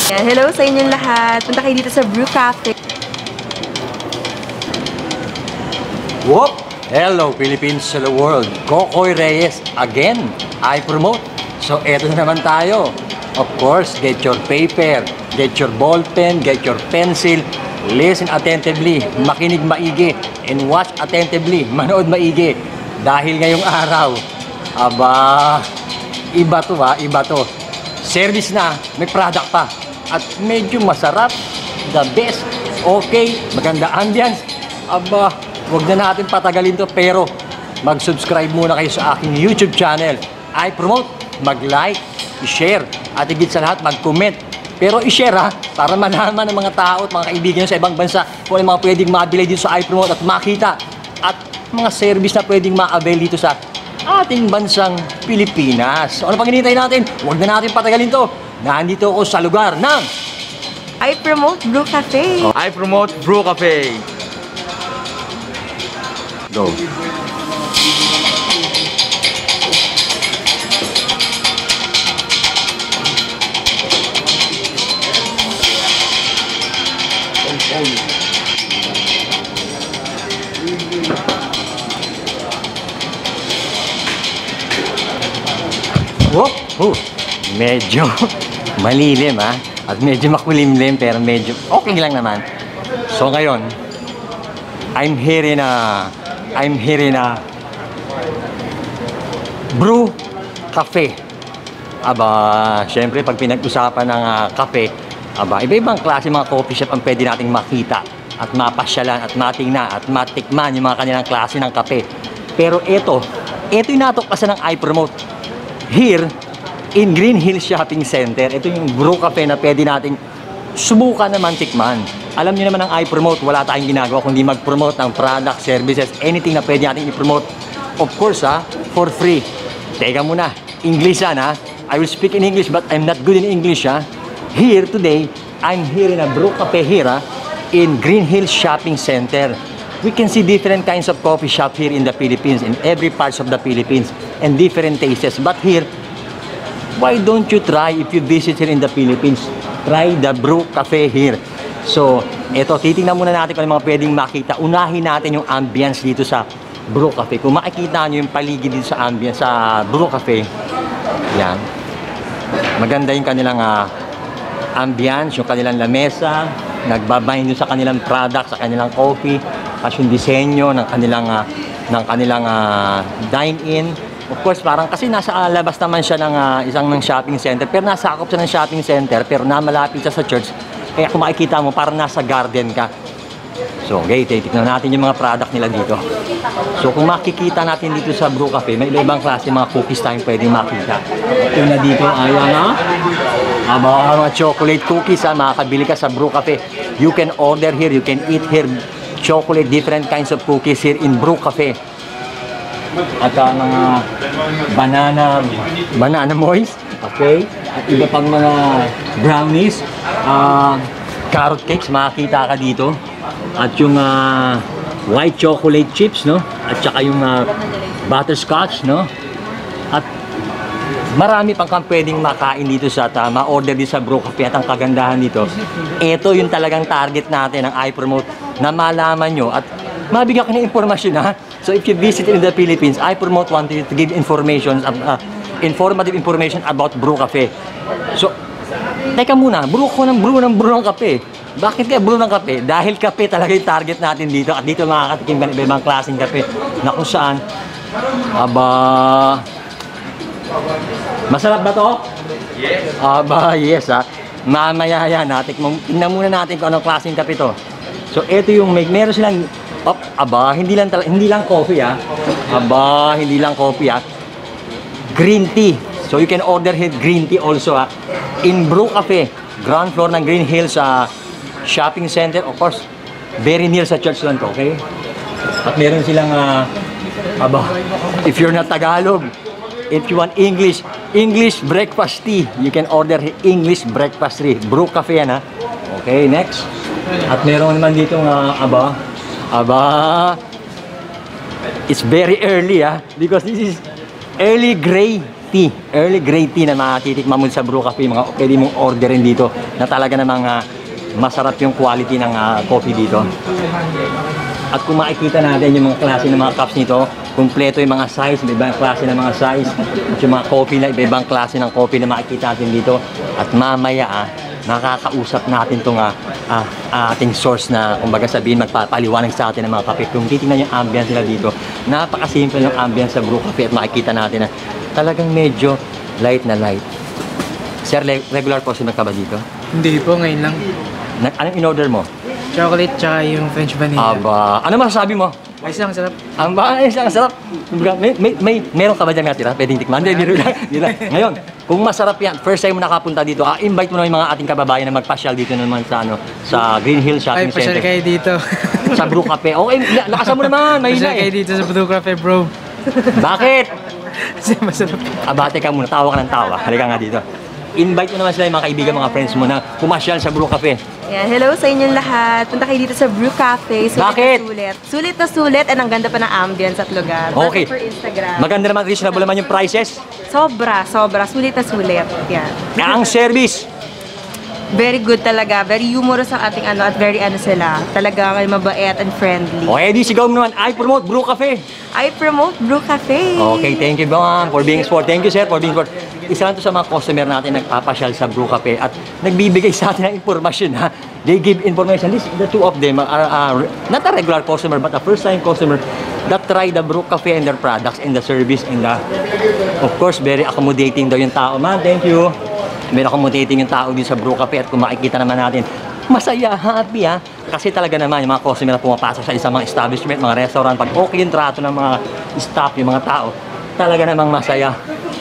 Yan, hello sa inyong lahat. Punta kayo dito sa BREW CAFE. Whoop! Hello Philippines, hello world. Kokoy Reyes again. I promote. So eto na naman tayo. Of course, get your paper, get your ball pen, get your pencil. Listen attentively, makinig maigi, and watch attentively, manood maigi. Dahil ngayong araw, aba, iba to ha, iba to. Service na, may product pa. At medyo masarap, the best, okay, maganda ambience. Aba, wag na natin patagalin to, pero mag-subscribe muna kayo sa aking YouTube channel. I promote, mag-like, i-share, at higit sa lahat, mag-comment. Pero i-share ha, para malaman ng mga tao at mga kaibigan sa ibang bansa kung ano mga pwedeng mabili dito sa I promote at makita. At mga service na pwedeng ma-avail dito sa ating bansang Pilipinas. So, ano pang hinihintay natin? Huwag na natin patagalin to. Nandito ako sa lugar ng I promote BREW CAFE. I promote BREW CAFE. Go. Medyo malilim ha, at medyo makulimlim, pero medyo okay lang naman. So ngayon, I'm here in a BREW CAFE. Aba, syempre pag pinag-usapan ng kape, aba, iba-ibang klase mga coffee shop ang pwede nating makita at mapasyalan at matingnan at matikman yung mga kanilang klase ng kape. Pero ito yung natuklasan ng I promote here in Green Hills Shopping Center. Ito yung BREW CAFE na pwede nating subukan naman tikman. Alam niyo naman ang I promote, wala tayong ginagawa kundi mag-promote ng product, services, anything na pwede nating i-promote. Of course for free. Teka muna, English ha. I will speak in English but I'm not good in English ha. Here today, I'm here in a BREW CAFE here in Green Hills Shopping Center. We can see different kinds of coffee shop here in the Philippines, in every parts of the Philippines, and different tastes. But here, why don't you try, if you visit here in the Philippines, try the BREW CAFE here. So, eto, titingnan muna natin kung ano mga pwedeng makita. Unahin natin yung ambience dito sa BREW CAFE. Kung makikita nyo yung paligid dito sa ambience sa BREW CAFE, yan. Maganda yung kanilang ambience, yung kanilang lamesa, nagbabahin nyo sa kanilang product, sa kanilang coffee, at yung disenyo ng kanilang dine-in. Of course, parang kasi nasa labas naman siya ng isang shopping center, pero nasakop siya ng shopping center, pero namalapit siya sa church. Kaya kung makikita mo, parang nasa garden ka. So, okay, titignan natin yung mga product nila dito. So, kung makikita natin dito sa BREW CAFE, may iba-ibang klase mga cookies tayong pwedeng makita. Ito na dito, ayan mga chocolate cookies makakabili ka sa BREW CAFE. You can order here, you can eat here, chocolate, different kinds of cookies here in BREW CAFE. At mga banana moist, okay? At iba pang mga brownies, carrot cakes, makikita ka dito. At yung white chocolate chips, no? At saka yung butterscotch, no? At marami pang kang pwedeng makain dito sa ma-order dito sa BREW CAFE. At ang kagandahan dito, ito yung talagang target natin ng I promote, na malaman nyo at mabigyan ka ng informasyon ha. So if you visit in the Philippines, I promote wanted to give information, informative information about BREW CAFE. So, teka muna, brew ng kape. Bakit kaya brew ng kape? Dahil kape talaga yung target natin dito. At dito makakatikim ka ng ibang klaseng kape na kung saan, aba, masarap ba to? Yes. Aba, yes ha. Mamaya yan, tingnan muna natin kung anong klaseng kape to. So, ito yung meron silang, hindi lang coffee hindi lang coffee green tea. So you can order here green tea also in BREW CAFE, ground floor ng Green Hills Shopping Center. Of course, very near sa church lang to, okay? At meron silang if you're not Tagalog, if you want English breakfast tea, you can order English breakfast tea. BREW CAFE yan Okay, next. At meron naman dito it's very early because this is early gray tea, early grade tea na matitikman mo sa Brew Cafe, mga pwede mong orderin dito na talaga namang masarap yung quality ng coffee dito. At kung makikita natin yung mga klase ng mga cups nito, kumpleto yung mga size, may ibang klase ng mga size, at yung mga coffee na iba-ibang klase ng coffee na makikita natin dito. At mamaya nakakausap natin itong ating source na kumbaga sabihin magpapaliwanag sa atin ng mga kape. Kung titingnan yung ambience nila dito, napakasimple yung ambience sa Brew Cafe at makikita natin na talagang medyo light na light. Sir, regular customer ka ba dito? Hindi po, ngayon lang. Anong in-order mo? Chocolate tsaka yung French vanilla. Aba, ano masasabi mo? Ayos lang, sarap. Ang ayos lang, sarap. Meron ka ba dyan natira? Pwedeng tikman? Hindi, biro lang. Ngayon, kung masarap yan, first time mo nakapunta dito, invite mo na yung mga ating kababayan na magpasyal dito naman sa Green Hill Shopping Ay, pasyal Center. kayo dito. Sa Brew Cafe. Okay, lakasan mo naman, mahina Pasyal kayo dito sa BREW CAFE, bro. Bakit? Kasi masarap. Abate ka muna, tawa ka ng tawa. Halika nga dito. Invite mo naman sila yung mga kaibigan, mga friends mo na pumasyal sa Brew Cafe. Yan, hello sa inyong lahat. Punta kayo dito sa BREW CAFE. Sulit Bakit? na sulit. Sulit na sulit at ang ganda pa ng ambience at lugar. Okay. Perfect for Instagram. Maganda naman, reasonable naman yung prices. Sobra. Sulit na sulit. Yan. Ang service. Very good talaga. Very humorous ang ating at very sila. Talaga mabait and friendly. Okay, di sigaw mo naman. I promote Brew Cafe. I promote BREW CAFE. Okay, thank you ma'am for being sport. Thank you sir for being sport. Isa lang to sa mga customer natin nagpapasyal sa Brew Cafe at nagbibigay sa atin ng informasyon ha. They give information. The two of them are not a regular customer but a first time customer that try the Brew Cafe and their products and the service and of course very accommodating daw yung tao. Ma'am, thank you. Very accommodating yung tao din sa Brew Cafe at kung makikita naman natin masaya, happy ha. Kasi talaga naman yung mga customer na pumapasok sa isang mga establishment, mga restaurant, pag okay yung trato ng mga staff, yung mga tao, talaga namang masaya.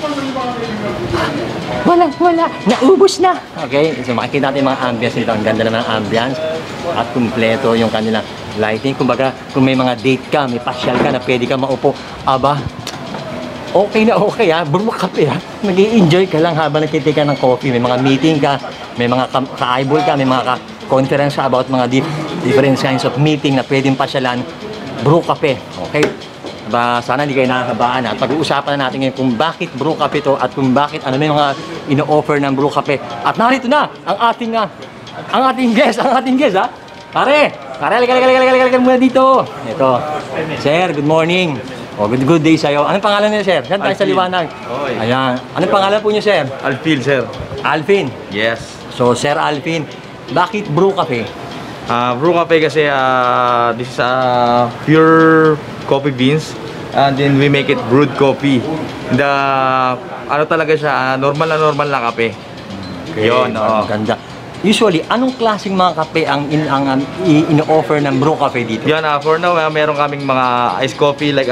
Wala, naubos na. Okay, so makikita natin yung mga ambience nito. Ang ganda naman ang ambience at kumpleto yung kanilang lighting. Kumbaga, kung may mga date ka, may pasyal ka na pwede ka maupo, aba, okay na okay ha, Brew Cafe ha. Mag-i-enjoy ka lang habang nagtitika ng coffee. May mga meeting ka, may mga ka-eyeball ka, may mga conference about mga different kinds of meeting na pwedeng pasyalan, Brew Cafe. Okay? Sana hindi kayo nakakabaan at pag-uusapan na natin ngayon kung bakit Brew Cafe to at kung bakit ano may mga ino-offer ng Brew Cafe. At narito na ang ating guest ha. Pare, halika muna dito. Ito. Sir, good morning. Good day sa'yo. Anong pangalan niyo, sir? Saan tayo sa liwanag? Ayan. Anong pangalan po niyo, sir? Alfil, sir. Alvin. Yes. So, Sir Alvin, bakit Brew Cafe? Brew Cafe kasi this is pure coffee beans and then we make it brewed coffee. Ano talaga siya, normal na kape. Okay, Yun, ganda. Usually, anong klaseng mga kape ang ino-offer ng Brew Cafe dito? Yan, for now, meron kaming mga iced coffee like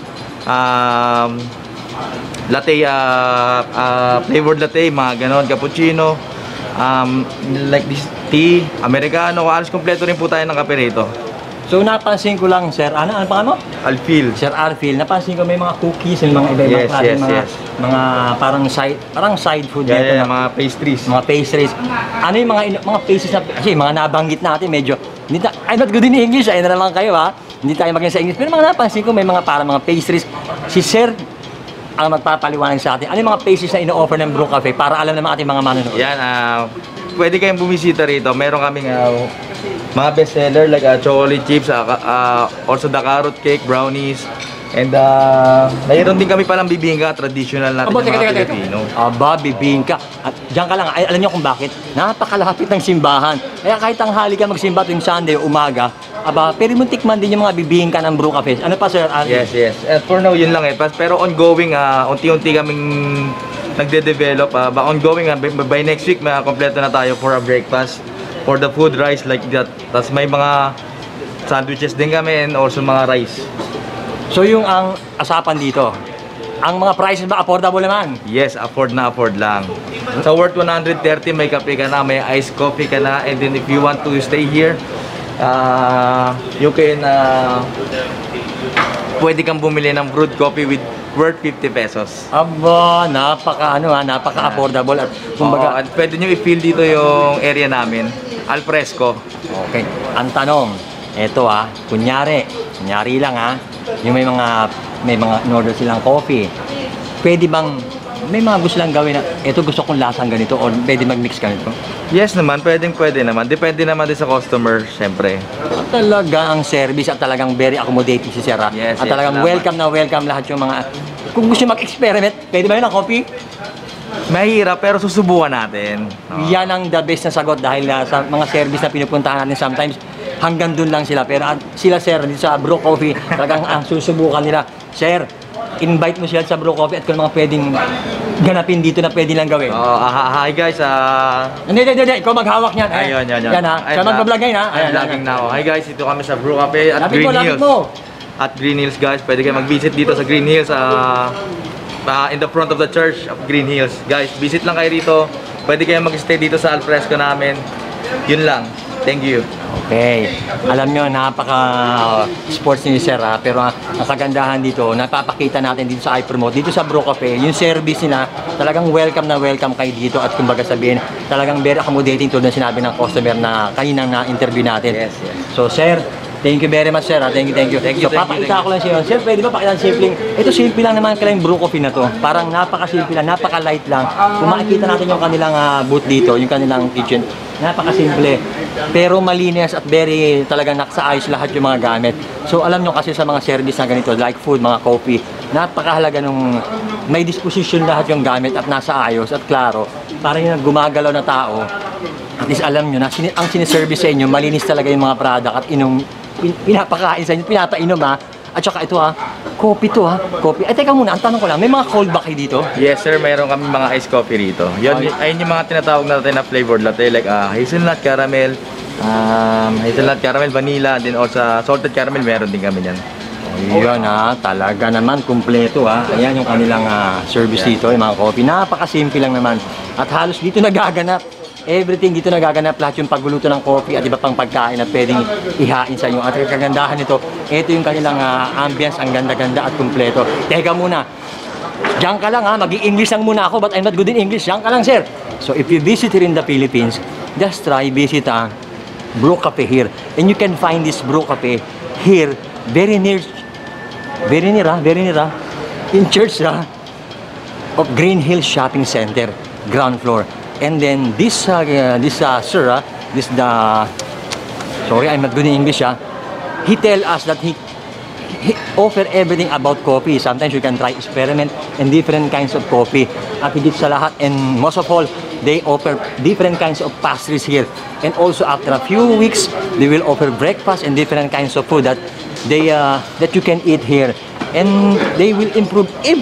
latte, flavored latte, mga ganon, cappuccino, like this tea, americano, halos kompleto rin po tayo ng kape rito. So, napansin ko lang, sir, ano pangalan mo? Alfil. Sir Alfil, napansin ko may mga cookies, may mga iba-ibang klase, mga parang side food dito. Yeah, mga pastries. Mga pastries. Ano yung mga pastries na, kasi mga nabanggit natin, medyo, I'm not good in English, ayun na naman kayo ha. Hindi tayo maging sa English, pero mga napansin ko may mga parang mga pastries. Si Sir, ang magpapaliwanag sa atin, ano yung mga pastries na ino-offer ng Brew Cafe para alam ng ating mga manonood? Yan, pwede kayong bumisita rito. Meron kaming mga bestseller like chocolate chips, also the carrot cake, brownies, and mayroon din kami palang bibingka, traditional natin ng mga Pilipino. Aba, bibingka. At diyan ka lang, alam niyo kung bakit? Napakalapit ng simbahan. Kaya kahit tanghali ka magsimba tuwing Sunday o umaga, aba, pwede mo tikman din yung mga bibingka ng Brew Cafe. Ano pa, Sir? Yes. For now, yun lang eh. Pero ongoing, unti-unti kaming nagde-develop. Ongoing, by next week, kompleto na tayo for a breakfast. For the food, rice like that. Tapos may mga sandwiches din kami and also mga rice. So yung ang asapan dito, ang mga prices ba affordable naman? Yes, afford lang. Sa worth 130, may kape ka na, may iced coffee ka na, and then if you want to stay here, you can pwede kang bumili ng brewed coffee with worth 50 pesos. Aba, napaka-affordable at kumbaga, At pwede nyo i-feel dito yung area namin, al fresco. okay. Ang tanong, eto kunyari lang yung may mga in-order silang coffee. Pwede bang may mga gusto lang gawin na, ito gusto kong lasang ganito or pwede mag-mix ganito. Yes naman, pwede naman. Depende naman din sa customer, syempre. At talaga ang service at talagang very accommodating si Sir. Yes, At yes, talagang salamat. welcome na welcome lahat yung mga, kung gusto mag-experiment, pwede ba yun ang coffee? Mahirap pero susubukan natin. No? Yan ang the best na sagot dahil sa mga service na pinupuntahan natin sometimes hanggang dun lang sila. Pero sila Sir, dito sa Brew Coffee, talagang ang susubukan nila. Sir, invite mo sila sa Brew Coffee at kung mga pwedeng ganapin dito na pwede lang gawin. Hi guys, Hindi. Ikaw maghawak niyan. ayun. Yan ha. Siya mag-vlog ngayon ha. I'm vlogging na ako. Hi guys, ito kami sa Brew Cafe at Lapit Green mo, lapit Hills. mo. At Green Hills guys, pwede kayo mag-visit dito sa Green Hills in the front of the church of Green Hills. Guys, visit lang kayo dito. Pwede kayo mag-stay dito sa alfresco namin. Yun lang. Thank you. Okay. Alam nyo, napaka-sports ni Sir ha. Pero ang kagandahan dito, napapakita natin dito sa iPromote, dito sa Brew Cafe, yung service nila, talagang welcome na welcome kayo dito. At kumbaga sabihin, talagang very accommodating tulad ng sinabi ng customer na kaninang na-interview natin. Yes. So Sir, thank you very much Sir ha. Thank you. So papakita ko lang siya. Sir, pwede ba pakita simpleng, ito simple lang naman kailang Brew Coffee na to. Parang napaka-simple lang, napaka-light lang. Kung makikita natin yung kanilang booth dito, yung kanilang kitchen, napaka-simple. Pero malinis at very talagang nakasaayos lahat yung mga gamit. So alam nyo kasi sa mga service na ganito, like food, mga coffee, napakahalaga nung may disposition lahat yung gamit at nasa ayos at klaro. Parang yung gumagalaw na tao, at least alam nyo na ang siniservice sa inyo, malinis talaga yung mga product at pinapakain sa inyo, pinapainom ha. At saka ito ha, coffee to ha, coffee. Ay teka muna, ang tanong ko lang, may mga cold ba kayo dito? Yes sir, mayroon kami mga iced coffee rito. Ayun yung mga tinatawag natin na flavored latte like hazelnut caramel, vanilla, then also salted caramel, meron din kami yan. Yun ha, talaga naman, kumpleto ha. Ayan yung kanilang service dito, yung mga coffee. Napakasimple lang naman. At halos dito nagaganap. Everything dito nagaganap, lahat yung pagluluto ng coffee at iba pang pagkain na pwedeng ihain sa inyo. At ang kagandahan nito, ito yung kanilang ambience, ang ganda-ganda at kumpleto. Teka muna, diyan ka lang ha, mag-i-English lang muna ako but I'm not good in English. Diyan ka lang sir. So if you visit here in the Philippines, just try visit Brew Cafe here. And you can find this Brew Cafe here, very near in church of Green Hills Shopping Center, ground floor. And then this sir, sorry, I'm not good in English he tell us that he offer everything about coffee. Sometimes you can try experiment and different kinds of coffee. At higit sa lahat, and most of all, they offer different kinds of pastries here. And also after a few weeks, they will offer breakfast and different kinds of food that you can eat here. And they will improve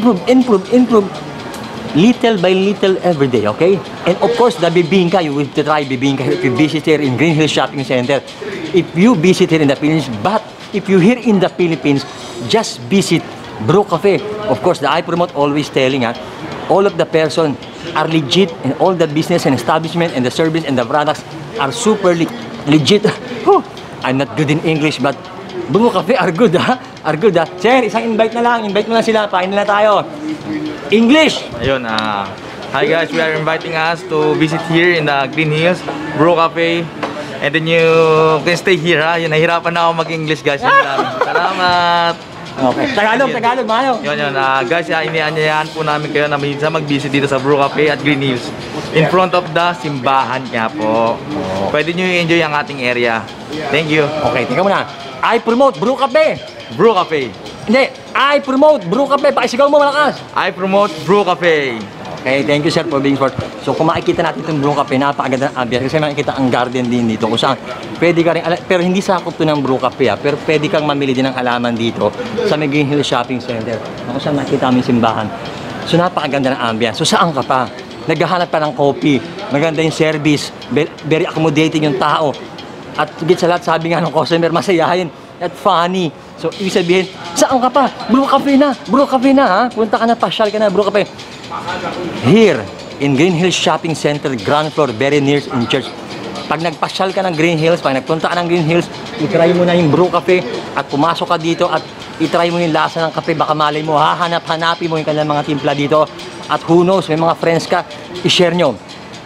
little by little every day, okay? And of course, the bibingka, you will try bibingka if you visit here in Green Hills Shopping Center. If you visit here in the Philippines, but if you here in the Philippines, just visit Brew Cafe. Of course, the iPromote always telling all of the person are legit and all the business and establishment and the service and the products are super legit. I'm not good in English, but Brew Cafe are good Are good Sir, isang invite mo lang sila, pain na tayo. English! Ayun, hi guys, we are inviting us to visit here in the Green Hills Brew Cafe. And then you can stay here ha. Yun, nahirapan na ako mag-English guys. Yun lang. Salamat! Okay. Tagalog, mayo. Yun, guys, inianyayahan po namin kayo na minsan mag-visit dito sa Brew Cafe at Green Hills. In front of the simbahan nga po. Pwede nyo i-enjoy ang ating area. Thank you. Okay, tingnan mo na. I promote Brew Cafe. Brew Cafe. Hindi, I promote Brew Cafe. Pakisigaw mo malakas. I promote Brew Cafe. Okay, thank you sir for being short. So kung makikita natin itong Brew Cafe, napakaganda ng ambience. Kasi makikita ang garden din dito kung saan pwede ka rin, pero hindi sakop to ng Brew Cafe pero pwede kang mamili din ng halaman dito sa Green Hills Shopping Center. Kung saan makikita mo yung simbahan. So napakaganda ng ambience. So saan ka pa? Naghahanap pa ng coffee, maganda yung service, very accommodating yung tao. At higit sa lahat, sabi nga ng customer, masayahin at funny. So, ibig sabihin, saan ka pa? Brew Cafe na ha? Punta ka na, pasyal ka na, Brew Cafe. Here, in Green Hills Shopping Center, ground floor, very near in church. Pag nagpasyal ka ng Green Hills, pag nagpunta ka ng Green Hills, itry mo na yung Brew Cafe at pumasok ka dito at itry mo yung lasa ng kape. Baka malay mo, hahanap-hanapin mo yung kanilang mga timpla dito. At who knows, may mga friends ka, i-share nyo.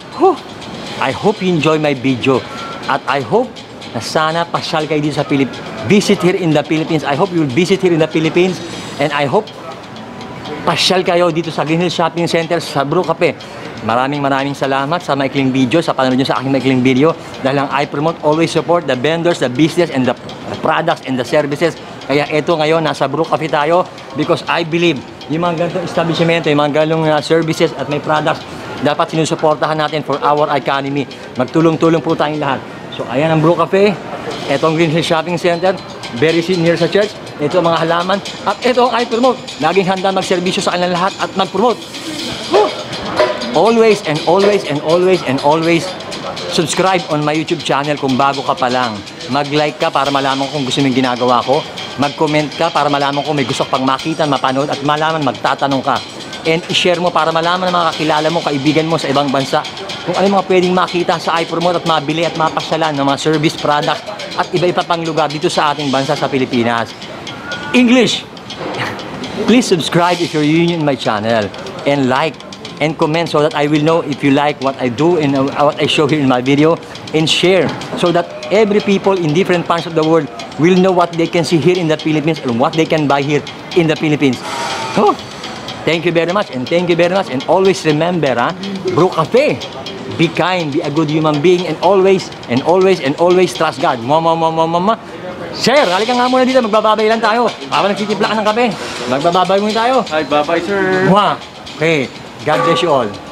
I hope you enjoy my video. At I hope na sana pasyal kayo dito sa Philippines. Visit here in the Philippines. I hope you'll visit here in the Philippines. And I hope pasyal kayo dito sa Green Hills Shopping Center sa BREW Cafe. Maraming salamat sa maikling video, sa panonood nyo sa aking maikling video. Dahil ang I promote, always support the vendors, the business, and the products, and the services. Kaya eto ngayon, nasa BREW Cafe tayo because I believe yung mga ganitong establishment, yung mga ganitong services at may products, dapat sinusuportahan natin for our economy. Magtulong-tulong po tayong lahat. So ayan ang BREW Cafe, eto ang Green Hills Shopping Center, very near sa church. Ito ang mga halaman. At ito ang I promote. Laging handa magserbisyo sa kanilang lahat at mag-promote. Always and always and always and always subscribe on my YouTube channel kung bago ka pa lang. Mag-like ka para malaman kung gusto mong ginagawa ko. Mag-comment ka para malaman kung may gusto pang makita, mapanood at malaman magtatanong ka. And i-share mo para malaman ng mga kakilala mo, kaibigan mo sa ibang bansa kung ano mga pwedeng makita sa I promote at mabili at mapasyalan ng mga service product at iba-iba pang lugar dito sa ating bansa sa Pilipinas. English, please subscribe if you're new in my channel and like and comment so that I will know if you like what I do and what I show here in my video, and share so that every people in different parts of the world will know what they can see here in the Philippines and what they can buy here in the Philippines. Oh, thank you very much and thank you very much, and always remember, BREW Cafe, be kind, be a good human being, and always trust God. Sir, halika nga muna dito, magbababay lang tayo. Habang nagtitimpla ka ng kape, magbababay muna tayo. Hi, bye-bye, sir. Okay, God bless you all.